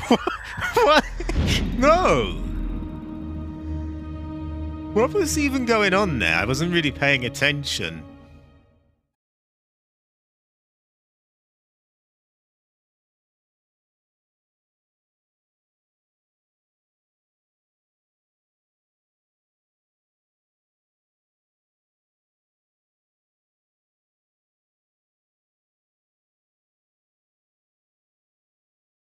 What? No! What was even going on there? I wasn't really paying attention.